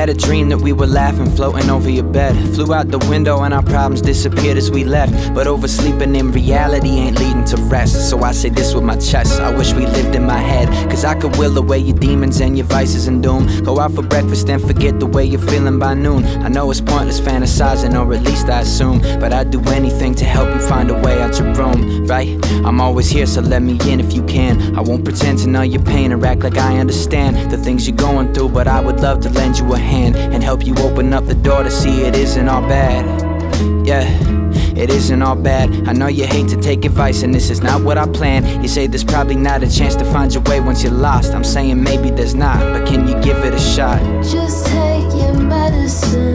had a dream that we were laughing, floating over your bed. Flew out the window and our problems disappeared as we left. But oversleeping in reality ain't leading to rest. So I say this with my chest, I wish we lived in my head. Cause I could will away your demons and your vices and doom. Go out for breakfast and forget the way you're feeling by noon. I know it's pointless fantasizing, or at least I assume, but I'd do anything to help you find a way out your room, right? I'm always here, so let me in if you can. I won't pretend to know your pain or act like I understand the things you're going through, but I would love to lend you a hand and help you open up the door to see it isn't all bad. Yeah, it isn't all bad. I know you hate to take advice and this is not what I planned. You say there's probably not a chance to find your way once you're lost. I'm saying maybe there's not, but can you give it a shot? Just take your medicine.